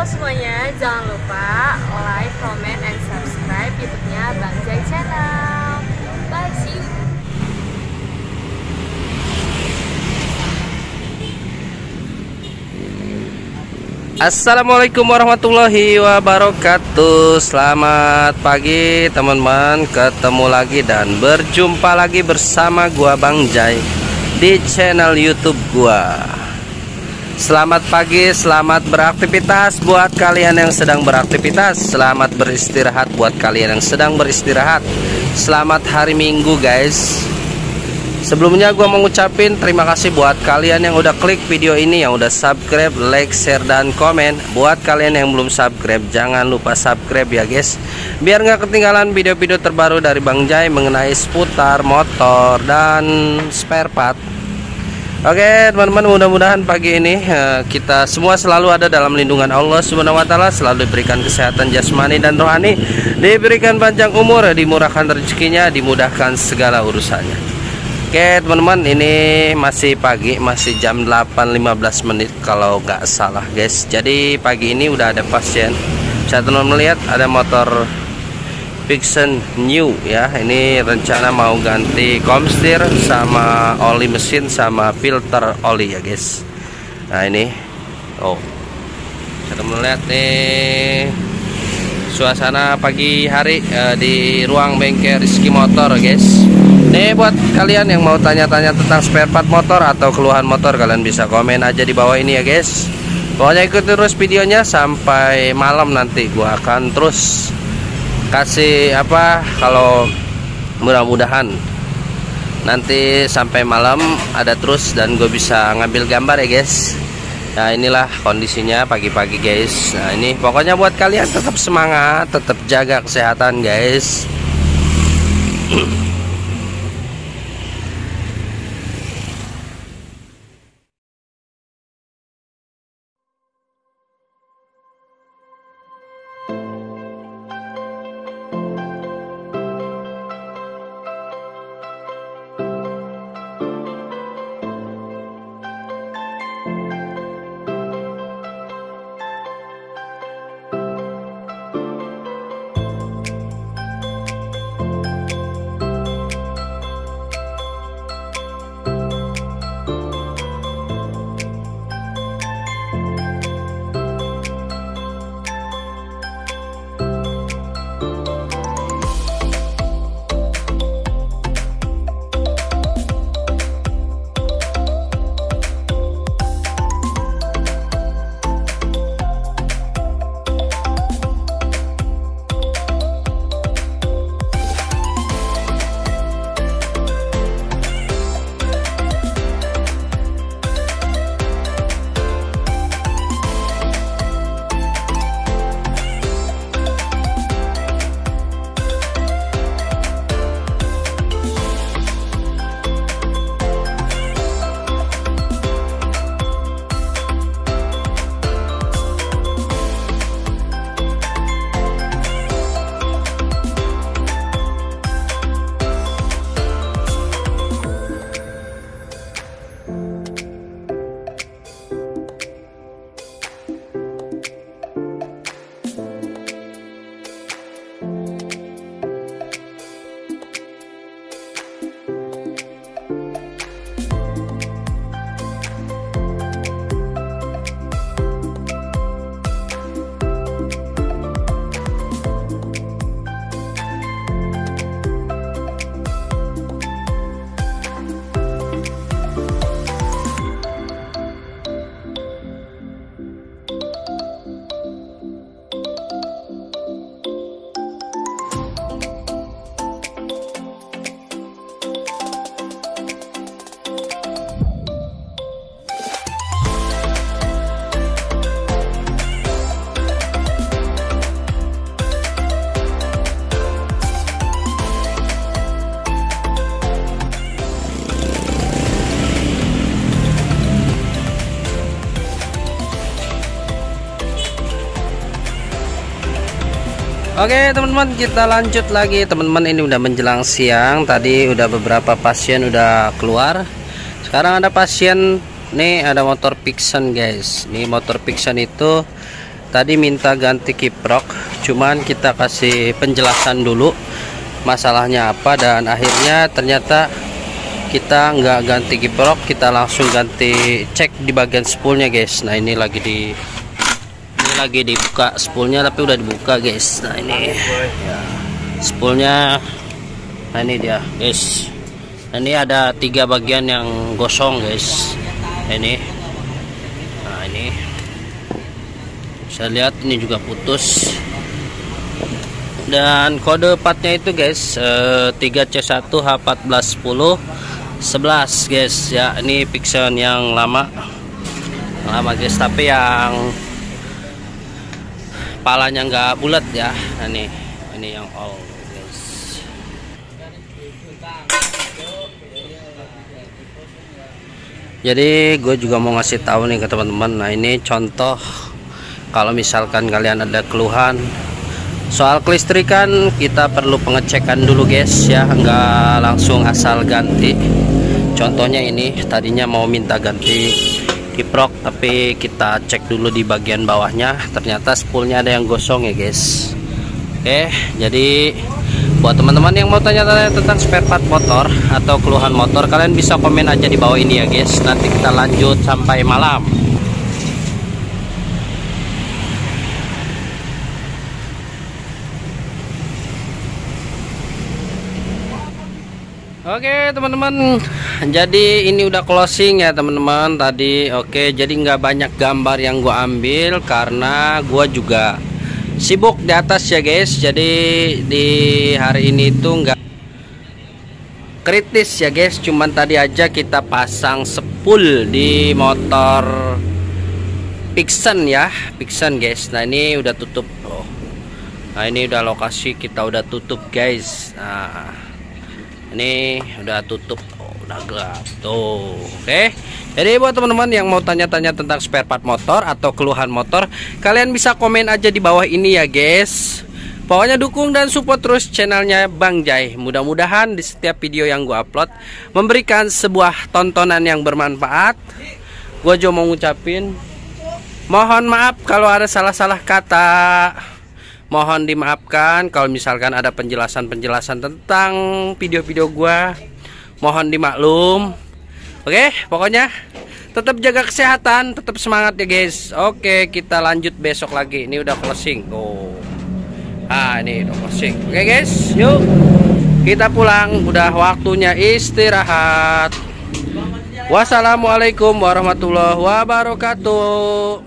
semuanya, jangan lupa like, comment, and subscribe YouTube-nya Bang Jai Channel. Bye, see you. Assalamualaikum warahmatullahi wabarakatuh. Selamat pagi teman-teman, ketemu lagi dan berjumpa lagi bersama gua Bang Jai di channel YouTube gua. Selamat pagi, selamat beraktivitas buat kalian yang sedang beraktivitas. Selamat beristirahat buat kalian yang sedang beristirahat. Selamat hari Minggu guys. Sebelumnya gue mau ngucapin terima kasih buat kalian yang udah klik video ini, yang udah subscribe, like, share, dan komen. Buat kalian yang belum subscribe, jangan lupa subscribe ya guys, biar nggak ketinggalan video-video terbaru dari Bang Jai mengenai seputar motor dan spare part. Oke teman-teman, mudah-mudahan pagi ini kita semua selalu ada dalam lindungan Allah Subhanahu wa Ta'ala, selalu diberikan kesehatan jasmani dan rohani, diberikan panjang umur, dimurahkan rezekinya, dimudahkan segala urusannya. Oke teman-teman, ini masih pagi, masih jam 8.15 menit kalau nggak salah guys. Jadi pagi ini udah ada pasien. Bisa teman-teman melihat ada motor Vixen New ya. Ini rencana mau ganti komstir sama oli mesin sama filter oli ya guys. Nah ini, bisa teman-teman lihat nih suasana pagi hari di ruang bengkel Rizky Motor guys. Nih buat kalian yang mau tanya-tanya tentang spare part motor atau keluhan motor, kalian bisa komen aja di bawah ini ya guys. Pokoknya ikuti terus videonya sampai malam, nanti gua akan terus kasih kalau mudah-mudahan nanti sampai malam ada terus dan gue bisa ngambil gambar ya guys. Nah inilah kondisinya pagi-pagi guys. Nah ini pokoknya buat kalian tetap semangat, tetap jaga kesehatan guys. Oke teman-teman, kita lanjut lagi teman-teman. Ini udah menjelang siang, tadi udah beberapa pasien udah keluar. Sekarang ada pasien nih, ada motor Vixen guys. Ini motor Vixen itu tadi minta ganti kiprok, cuman kita kasih penjelasan dulu masalahnya apa, dan akhirnya ternyata kita nggak ganti kiprok, kita langsung ganti cek di bagian spoolnya guys. Nah ini lagi dibuka spoolnya, tapi udah dibuka guys. Nah ini spoolnya, nah ini dia guys. Nah, ini ada 3 bagian yang gosong guys. Ini bisa lihat ini juga putus, dan kode partnya itu guys 3C1H1410 11 guys ya. Ini Pixon yang lama guys, tapi yang palanya nggak bulat ya. Nah, ini yang all guys. Jadi gue juga mau ngasih tahu nih ke teman-teman. Nah ini contoh kalau misalkan kalian ada keluhan soal kelistrikan, kita perlu pengecekan dulu guys ya, nggak langsung asal ganti. Contohnya ini tadinya mau minta ganti kiprok, tapi kita cek dulu di bagian bawahnya, ternyata spoolnya ada yang gosong ya guys. Oke, jadi buat teman-teman yang mau tanya-tanya tentang spare part motor atau keluhan motor, kalian bisa komen aja di bawah ini ya guys. Nanti kita lanjut sampai malam. Oke teman-teman, jadi ini udah closing ya teman-teman tadi. Oke, jadi nggak banyak gambar yang gua ambil karena gua juga sibuk di atas ya guys. Jadi di hari ini tuh nggak kritis ya guys, cuman tadi aja kita pasang spool di motor Pixon ya, Pixon guys. Nah ini udah tutup. Nah ini udah lokasi kita udah tutup guys. Nah ini udah tutup, udah gelap tuh. Oke, jadi buat teman-teman yang mau tanya-tanya tentang spare part motor atau keluhan motor, kalian bisa komen aja di bawah ini ya guys. Pokoknya dukung dan support terus channelnya Bang Jai. Mudah-mudahan di setiap video yang gue upload memberikan sebuah tontonan yang bermanfaat. Gue juga mau ngucapin mohon maaf kalau ada salah-salah kata. Mohon dimaafkan kalau misalkan ada penjelasan-penjelasan tentang video-video gua. Mohon dimaklum. Oke, pokoknya tetap jaga kesehatan, tetap semangat ya guys. Oke, kita lanjut besok lagi. Ini udah closing. Ini udah closing. Oke guys, yuk kita pulang. Udah waktunya istirahat. Wassalamualaikum warahmatullahi wabarakatuh.